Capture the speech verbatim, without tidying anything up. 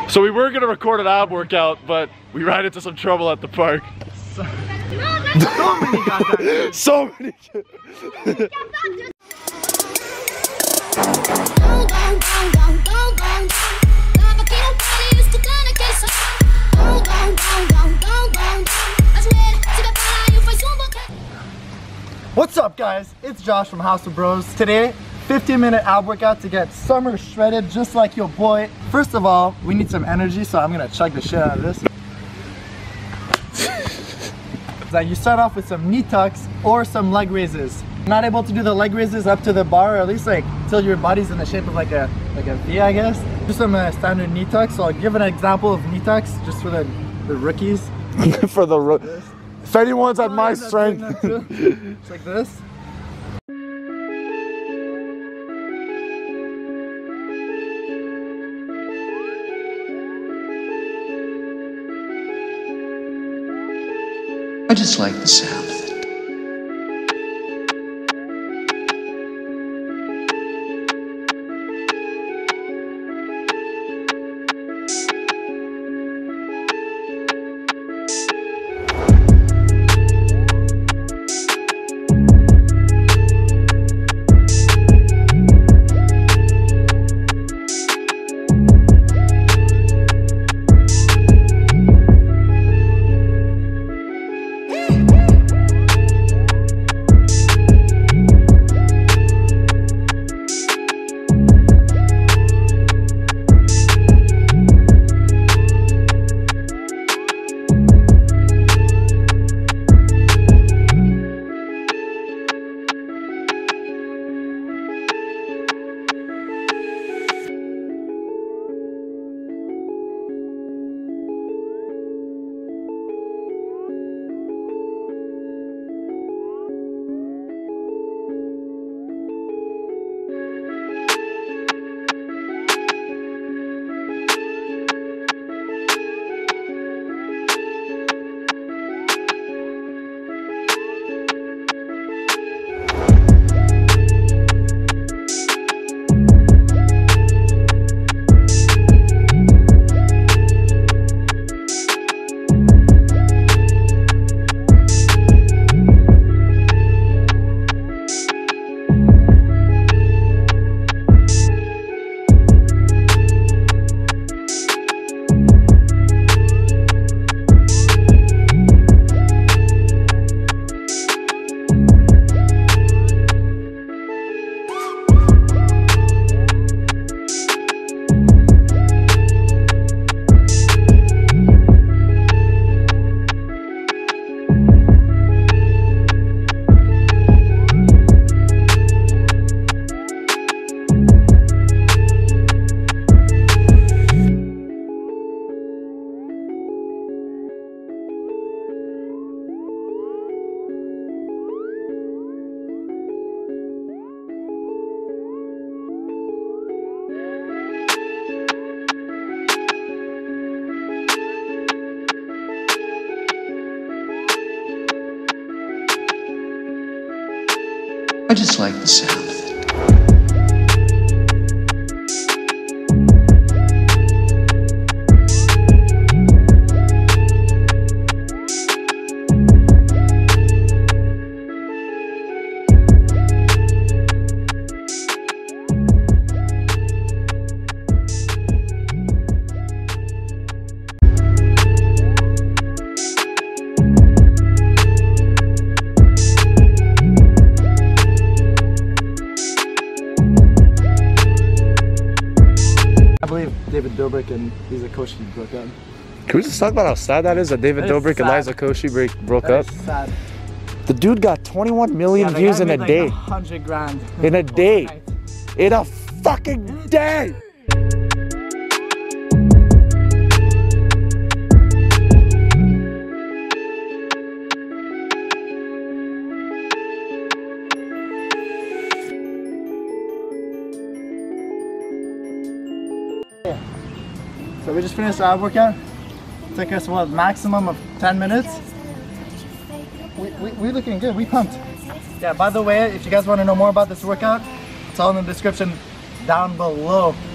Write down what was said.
So we were gonna record an ab workout, but we ran into some trouble at the park. So, so many goddamn So many What's up guys? It's Josh from House of Bros. Today, fifteen minute ab workout to get summer shredded just like your boy. First of all, we need some energy, so I'm gonna chug the shit out of this. That you start off with some knee tucks or some leg raises. Not able to do the leg raises up to the bar, or at least like till your body's in the shape of like a like a V, I guess. Do some uh, standard knee tucks. So I'll give an example of knee tucks just for the, the rookies. for the ro if anyone's at my strength. It's like this. I just like the sound of it. I just like the sound of it. I believe David Dobrik and Liza Koshy broke up. Can we just talk about how sad that is that David That is Dobrik and sad. Liza Koshy break, broke That up? is sad. The dude got twenty-one million Yeah, the views guy in a made, like, day. a hundred grand. In a day. Overnight. In a fucking day! So we just finished our ab workout. Took us what, maximum of ten minutes. We, we, we're looking good, we pumped. Yeah, by the way, if you guys want to know more about this workout, it's all in the description down below.